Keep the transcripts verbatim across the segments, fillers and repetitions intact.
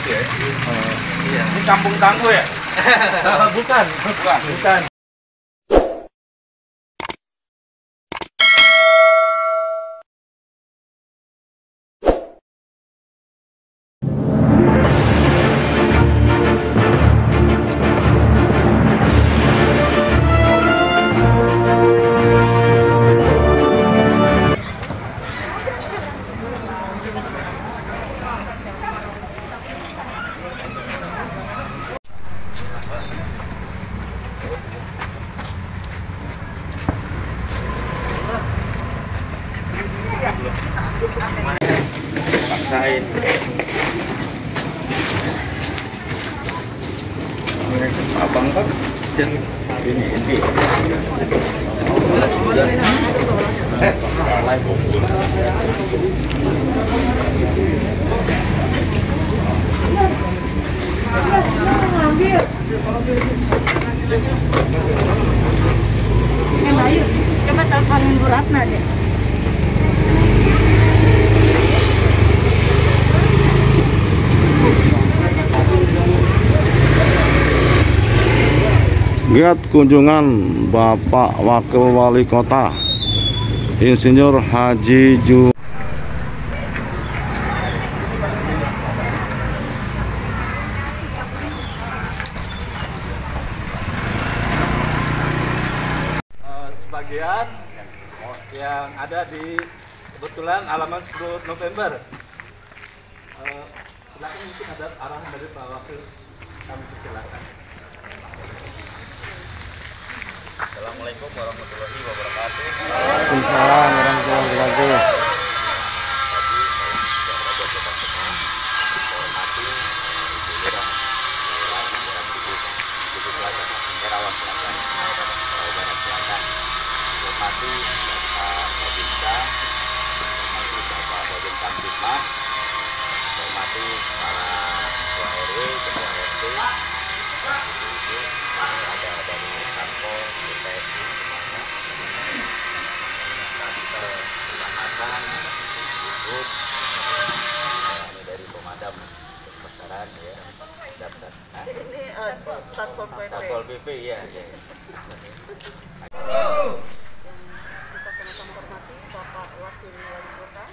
gitu ya. Uh, Iya. Ini Kampung Tangguh ya? Bukan, bukan, bukan. Paksain. Abang kan dan ini ini. Eh, salah bungkus. Coba teleponin Bu Ratna deh. Lihat kunjungan Bapak Wakil Wali Kota Insinyur Haji Ju. Sebagian yang ada di kebetulan halaman sepuluh November. Uh, silakan mungkin ada arahan dari Pak Wakil, kami persilakan. Assalamualaikum warahmatullahi wabarakatuh. Waalaikumsalam warahmatullahi wabarakatuh. Hormati para ketua R W, ketua R T, ada dari Kantor, B P S I semuanya. Kita kecamatan, grup, ini dari pemadam kebakaran ya, daftar. Ini uh, Satpol P P. Satpol P P ya. ya. Kita sama-sama hormati Bapak Wakil Wali Kota.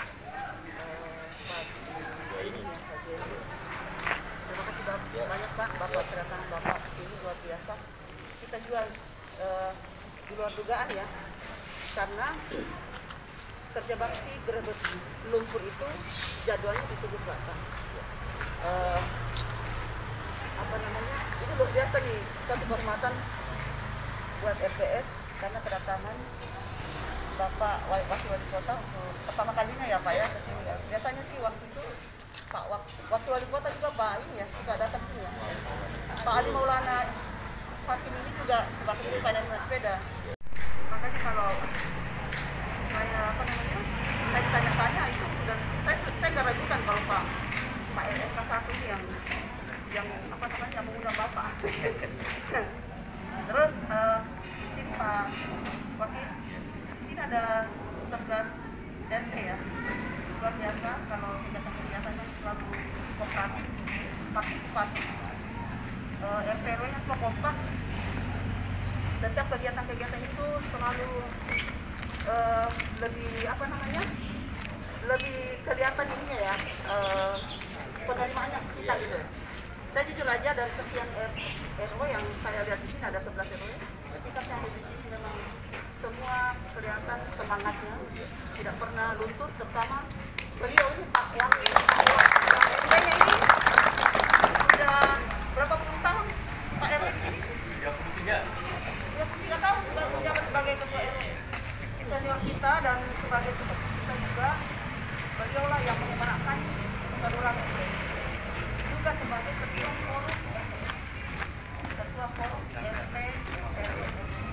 Terima kasih banyak Pak, Bapak kedatangan Bapak ke sini luar biasa. Kita juga uh, di luar dugaan ya, karena kerja bakti Grebek Lumpur itu jadwalnya di Tugu Selatan. Uh, apa namanya? Ini luar biasa nih, satu kehormatan buat R P S karena kedatangan Bapak Wakil Wali Kota untuk pertama kalinya ya Pak ya ke sini ya. Biasanya sih waktu itu Pak Wakil Wali Kota juga baik ya, suka datang sini ya. Pak Ali Maulana Hakim ini juga sebagai pengendara sepeda. Makanya kalau saya apa namanya, saya ditanya-tanya itu sudah saya saya nggak ragukan kalau Pak Pak R K satu ini yang yang apa namanya yang mengundang Bapak. Terus uh, di sini Pak Wakil, di sini ada sebelas R T ya. Luar biasa kalau kegiatan-kegiatannya selalu kooperatif, partisipatif. Uh, R T R W-nya semua kompak. Setiap kegiatan-kegiatan itu selalu uh, lebih apa namanya? Lebih kelihatan ininya ya, uh, penerimaannya kita gitu. Saya jujur aja dari sekian R W yang saya lihat di sini ada sebelas R W. Ketika saya di sini memang semua kelihatan semangatnya, tidak pernah luntur. Terutama beliau ini Pak Wakil, Pak R W-nya ini sudah berapa puluh tahun Pak R W ini? tiga puluh tiga. tiga puluh tiga tahun sudah menjabat sebagai ketua R W. Senior kita dan sebagai seperti kita juga, beliaulah yang menyemarakan kedaulatan R W. Juga sebagai ketua forum, ketua forum R T R W.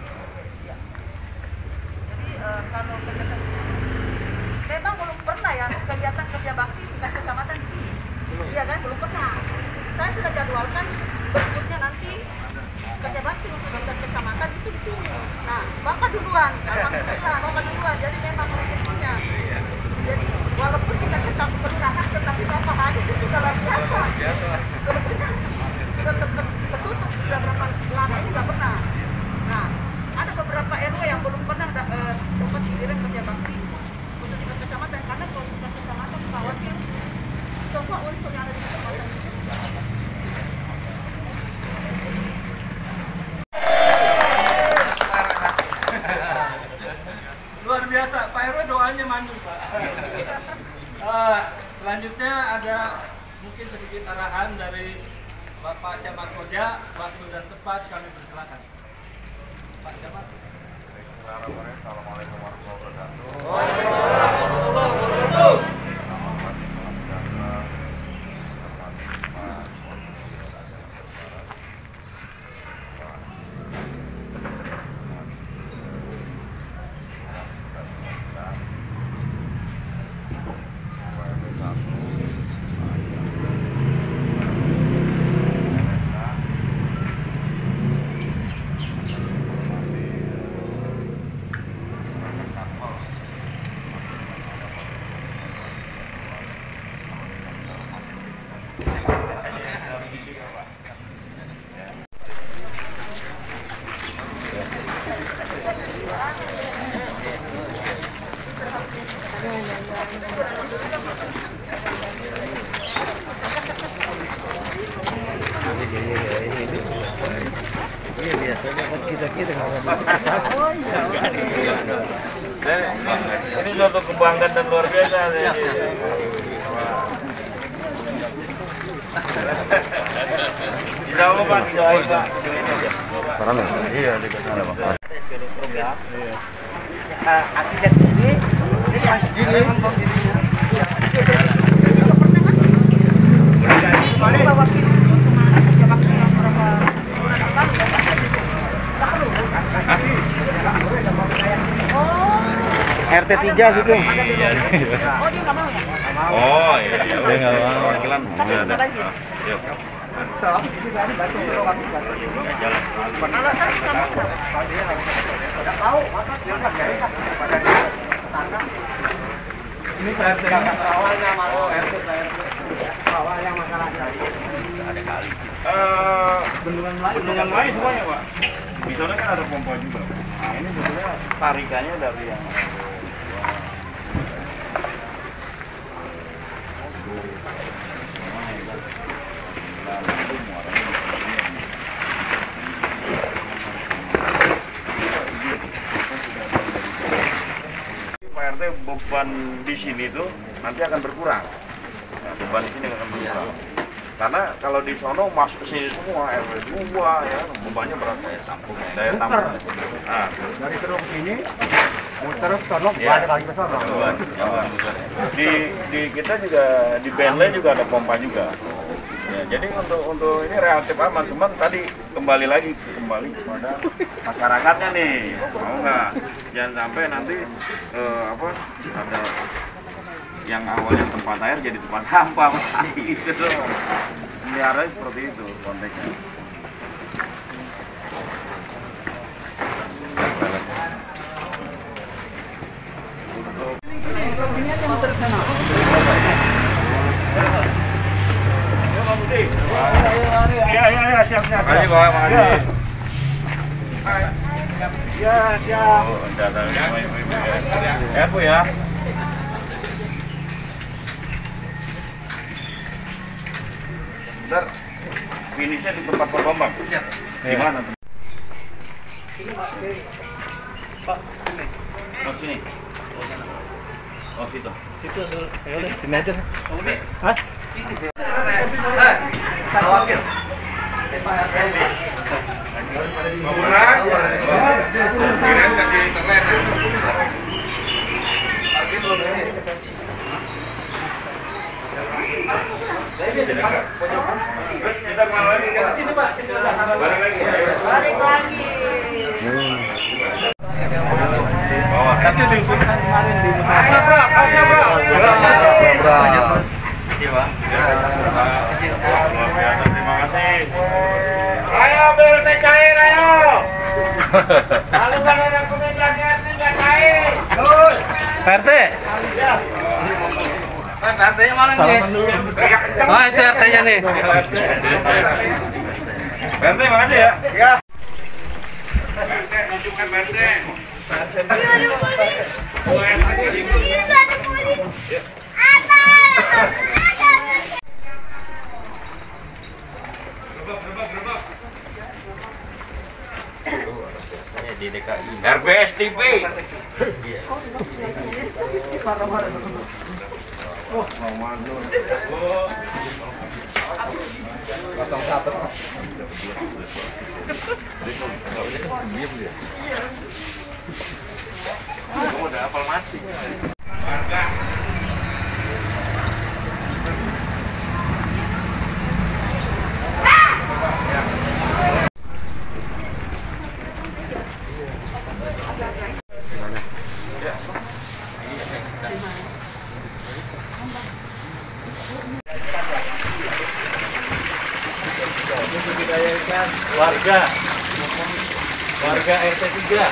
Jadi uh, kalau kegiatan memang belum pernah ya kegiatan kerja bakti tingkat kecamatan di sini. Iya kan, belum pernah. Saya sudah jadwalkan berikutnya nanti kerja bakti untuk tingkat kecamatan itu di sini. Nah, Bapak duluan, alhamdulillah Bapak duluan. Jadi memang rezekinya. Jadi walaupun tingkat kecamatan kelurahan, tetapi Bapak hadir itu sudah luar biasa. Uh, selanjutnya ada mungkin sedikit arahan dari Bapak Camat Koja, waktu dan tempat kami persilakan. Pak Camat. Assalamualaikum warahmatullahi wabarakatuh. Waalaikumsalam warahmatullahi wabarakatuh. Iya biasanya kan kita kita kalau Ini suatu kebanggaan dan luar biasa. Insya Allah Pak, doain Pak. Panas. Iya, di sana Pak. Akibat ini, ini pas gini. Kemarin bawa kiri itu cuma jawab beberapa bulan yang lalu ya. Tak perlu. Oh. R T tiga situ. Oh dia nggak mau ya? Oh iya, iya. Dia nggak mau. Perwakilan Tapi ada. lagi. Yuk. Alasan kamu nggak tahu maka dia nggak jadi tetangga. Ini P R T Awalnya malah. Oh, R T P R T. Awalnya masalah dari. Eh, bendungan lain, bendungan lain semuanya Pak. Di sana kan ada pompa juga. Nah ini sebetulnya tarikannya dari yang Pak R T beban di sini tuh nanti akan berkurang. Nah, beban di sini akan berkurang. Karena kalau di sono masuk ke sini semua R W dua ya, bebannya berat kayak tampung, daya tampung. Nah, Dari Serung sini muter ke sono ya. balik lagi ke sono. Beban, beban. Di di kita juga di Bentley juga ada pompa juga. Ya, jadi untuk untuk ini relatif aman, cuman tadi kembali lagi kembali kepada masyarakatnya nih, mau nggak? Jangan sampai nanti eh, apa ada yang awalnya tempat air jadi tempat sampah, gitu dong. Ini seperti itu konteksnya. Iya, iya, iya, siap, siap. Makasih Pak, makasih. Ya, siap. Oh, datang semua ibu-ibu ya. Ya, Bu ya. Bentar, finishnya di tempat Pak Bambang. Siap. Di mana? Sini Pak. Pak, sini. Oh, sini. Oh, situ. Situ, ya udah, sini aja. Oh, ini. Hah? Wakil. Kita kemana lagi? Sini Pak, sini aja. Balik lagi. Balik lagi. Bawah. Itu diusulkan kemarin di Ayo, Bro. Ayo, Bro. Bro. Iya, Pak. Luar biasa, terima kasih. Ayo B L T cair ayo. Kalau nggak ada rekomendasi nggak cair. P R T. P R T-nya mana nih? Oh itu R T-nya nih. P R T, makasih ya. Ya. Tunjukkan P R T. Di D K I R B S T V. Oh, mau mantul. Kosong satu. Diam dia. Kamu udah hafal mati. Warga warga R T tiga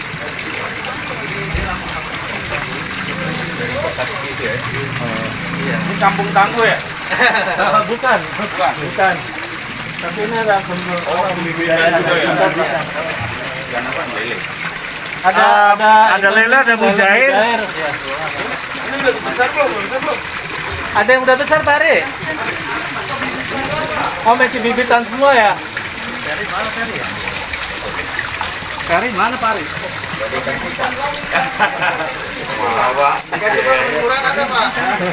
Ini kampung tangguh ya? bukan bukan bukan tapi ini ada kumpul Oh, budidaya juga ya? Ikan apa? Lele. ada ada ada lele, ada mujair. ya. Ini udah besar belum? Besar belum? Ada yang udah besar Pak Ari? Oh masih bibitan semua ya? Dari mana Pari ya? Pari mana Pari? Apa? Dikasih bang, ukuran ada pak?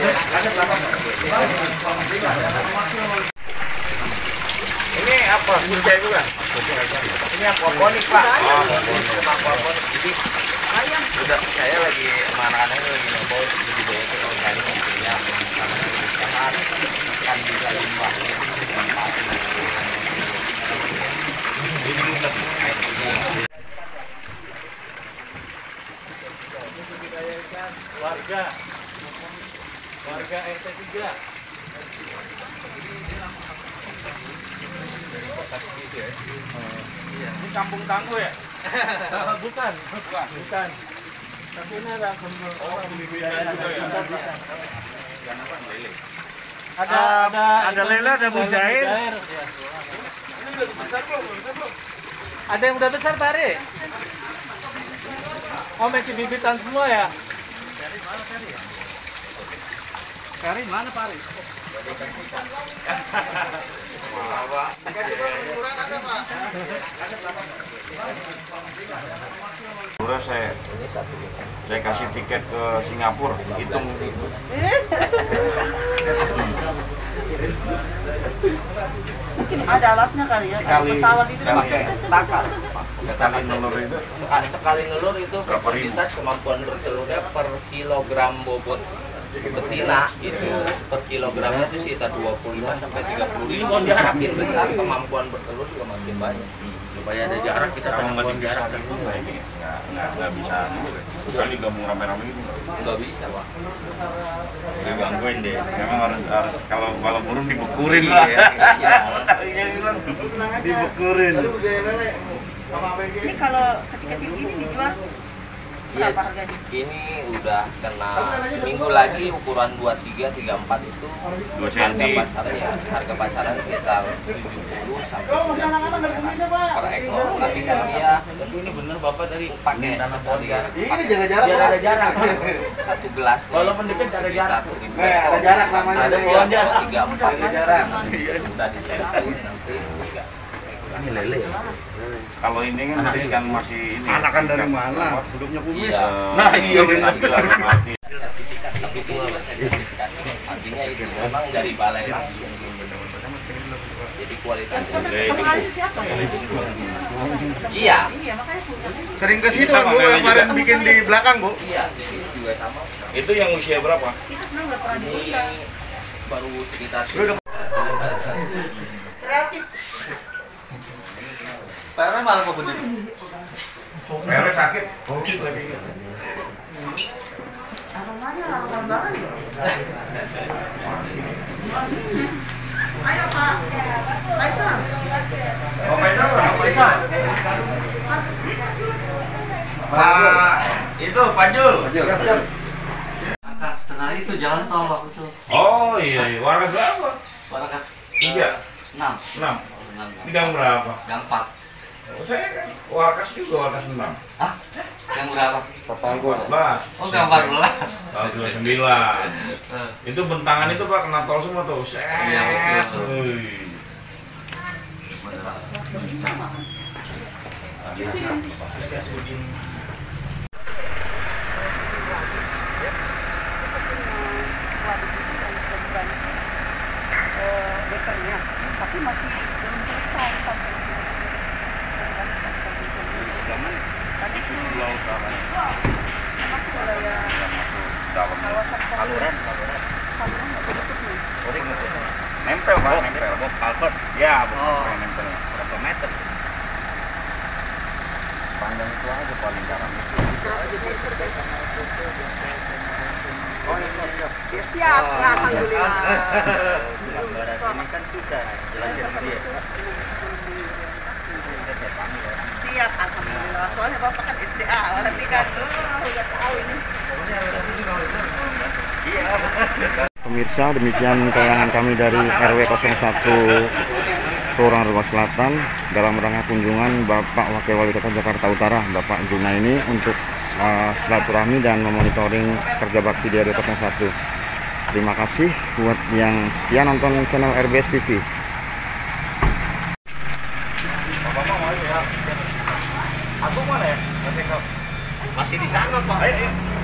Ini apa? Mujair juga? Ini aquaponik pak. Oh, aquaponik. Jadi udah saya lagi sama anak-anak ini lagi nyoba budidaya itu organik gitu ya. Karena kan bisa limbah. Warga warga R T tiga Ini kampung tangguh ya? bukan bukan bukan tapi ini ada kumpul Oh, budidaya juga ya? Ikan apa? Lele. ada ada ada lele, ada mujair. ya. Ini udah besar belum? Besar belum? Ada yang udah besar Pak Ari? Oh masih bibitan semua ya? Dari mana Pari ya? Pari mana Pari? Dikasih bang, ukuran ada pak? Udah saya saya kasih tiket ke Singapura, hitung Mungkin ada alatnya kali ya. Sekali- Pesawat itu sekali- pakai Takal. sekali nelur itu. Sekali, sekali nelur itu Berapa ribu? kapasitas kemampuan bertelurnya per kilogram bobot betina itu per kilogramnya itu sekitar dua puluh lima sampai tiga puluh lima. Makin besar kemampuan bertelur juga makin banyak. Supaya ada jarak kita Kalau nggak tanam jarak dipisahkan juga ini nggak nggak nggak bisa. Sekali gabung rame-rame itu nggak bisa pak. nggak gangguin deh. Memang harus, harus kalau kalau burung dibekurin Iya, lah. iya. Dibekurin. Ini kalau kecil-kecil gini dijual Iya, berapa harganya? ini udah kena seminggu lagi ukuran dua puluh tiga, tiga puluh empat itu Dua harga senti. pasaran ya harga pasaran sekitar tujuh puluh sampai sembilan puluh per ekor. Tapi kan dia ini bener bapak dari pakai sekali ini jaga jarak biar ada jarak satu gelas kalau mendekat ada jarak seribu ekor. Ada jarak namanya ada yang tiga empat jarak udah disetting nanti juga. Ini lele ya? Kalau ini kan berarti kan masih ini. Anakan dari mana? Hidupnya kumis. Iya. Nah, iya, benar. Mati. Sertifikat tapi itu sertifikat artinya itu memang dari balai langsung jadi kualitasnya Pengalih siapa ya? iya Iya, makanya punya. Sering ke situ Kita Bu, nggak yang kemarin juga. bikin di belakang Bu. iya ini juga sama Itu yang usia berapa? Kita sebenarnya nggak pernah ini diundang. baru sekitar Kreatif. Pera malah mau begitu. Merah sakit. Oh, lagi. Namanya lama banget ya. Ayo Pak. Faisal. Oh, Faisal. Faisal. Pak, itu Panjul. Akas, kenal itu jalan tol waktu itu. Oh iya, iya. Warga berapa? Warakas Tiga. enam. Enam. enam. Ini gang berapa? Yang empat. Oh, saya kan Warkas juga, Warkas enam. Ah, yang berapa? empat belas. Oh, yang empat belas. Tahun dua puluh sembilan. Itu bentangan itu Pak kena tol semua tuh. Set. Iya, betul. Wih. Waduh. apa nempel. Box culvert. Ya, Oh. bukan nempel. Berapa meter? Panjang itu aja paling dalam itu. Oh, ini siap. Siap, alhamdulillah. Gambaran ini kan susah. Jelasin sama dia. Siap, alhamdulillah. Soalnya bapak kan S D A, nanti kan tuh udah tahu ini. Pemirsa, demikian tayangan kami dari R W nol satu Kelurahan Rembang Selatan dalam rangka kunjungan Bapak Wakil Wali Kota Jakarta Utara, Bapak Junaini, untuk uh, silaturahmi dan memonitoring kerja bakti di R W nol satu. Terima kasih buat yang setia nonton channel R B S T V. Aku mana ya? Masih di sana, Pak. Ayo, ayo.